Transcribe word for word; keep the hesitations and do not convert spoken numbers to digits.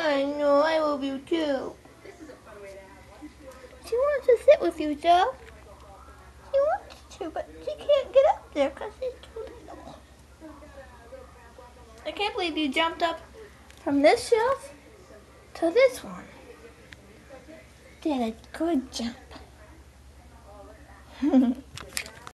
I know, I love you too. She wants to sit with you, Joe. She wants to, but she can't get up there because she's too little. I can't believe you jumped up from this shelf to this one. Did a good jump.